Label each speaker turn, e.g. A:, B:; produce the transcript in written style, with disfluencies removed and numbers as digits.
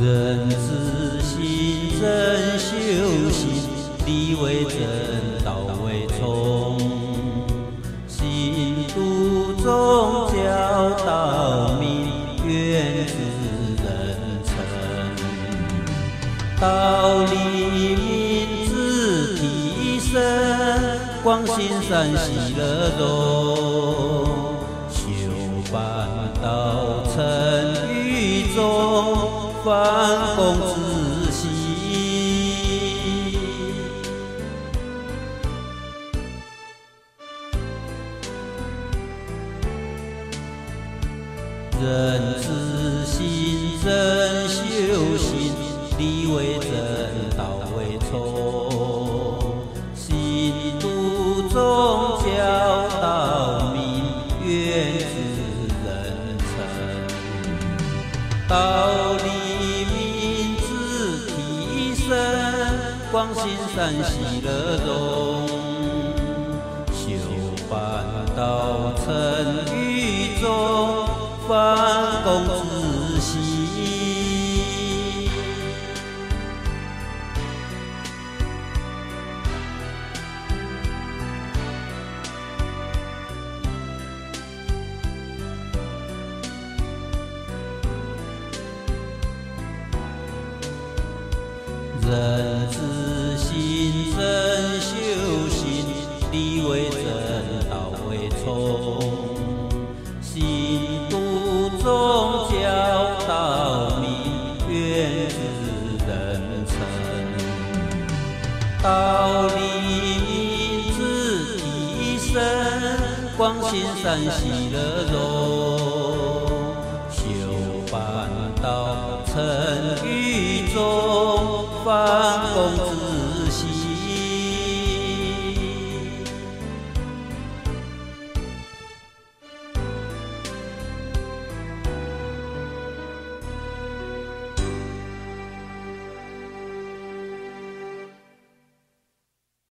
A: 人之心，真修行，理为真，道为从。行度众，教导民，愿知人成。道理明智提升，光心善喜乐融。修办道成于众，反躬自省。人之心，真修行，理为真，道为从。行度众，教导民，愿知人成。道理明智提升，光心善喜乐融。修办道成于众，反躬自省。人之心，真修行，理为真，道为从。行度众，教导民，愿知人成。道理明智提升，光心善喜乐融。修办道成于众，反躬自省。